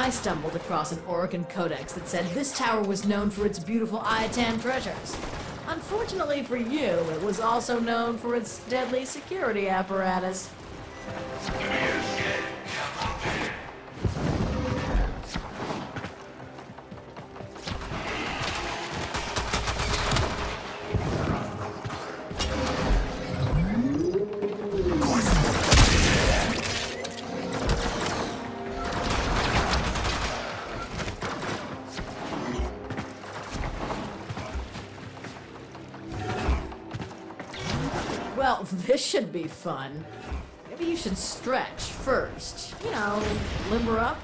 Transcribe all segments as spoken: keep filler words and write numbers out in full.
I stumbled across an Orokin codex that said this tower was known for its beautiful Ayatan treasures. Unfortunately for you, it was also known for its deadly security apparatus. Well, this should be fun. Maybe you should stretch first. You know, limber up.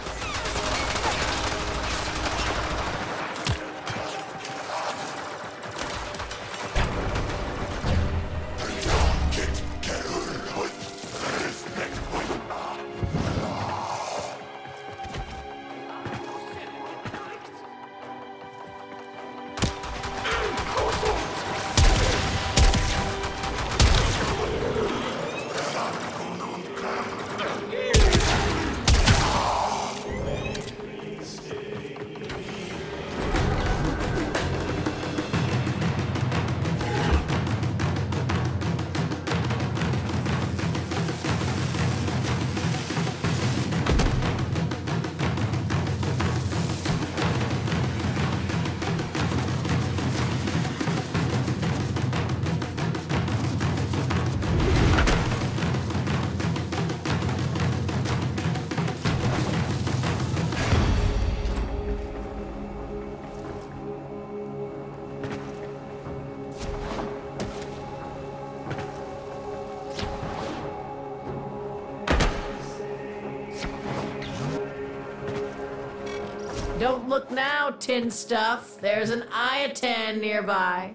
Don't look now, tin stuff. There's an Ayatan nearby.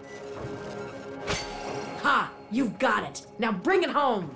Ha! You've got it. Now bring it home.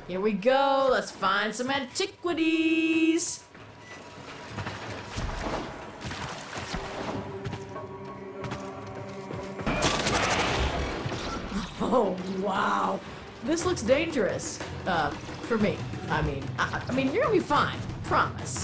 Here we go. Let's find some antiquities. Oh, wow. This looks dangerous. Uh, for me. I mean, I, I mean, you're gonna be fine. Promise.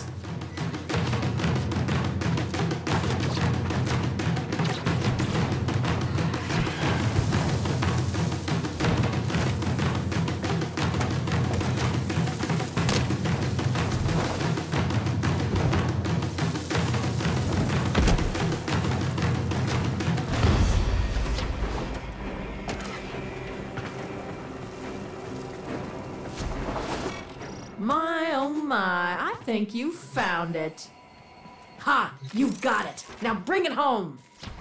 My, oh my, I think you found it. Ha! You got it. Now bring it home.